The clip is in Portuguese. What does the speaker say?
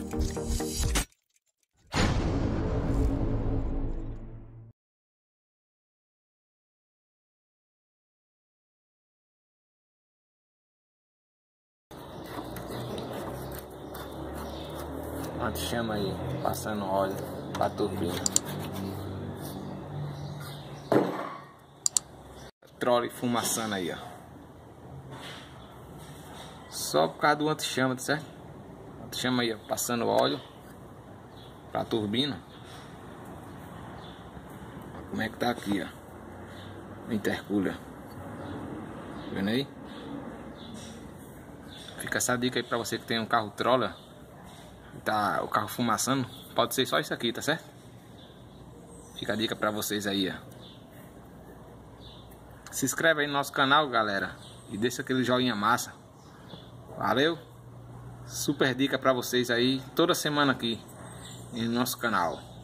Chama aí, passando óleo pra turbina. Trole fumaçando aí, ó. Só por causa do anti-chama, tá certo? Anti-chama aí, ó, passando óleo pra turbina. Como é que tá aqui, ó? O intercooler. Tá vendo aí? Fica essa dica aí pra você que tem um carro Troller. Tá o carro fumaçando, pode ser só isso aqui, tá certo? Fica a dica pra vocês aí, ó. Se inscreve aí no nosso canal, galera, e deixa aquele joinha massa. Valeu? Super dica pra vocês aí, toda semana aqui no nosso canal.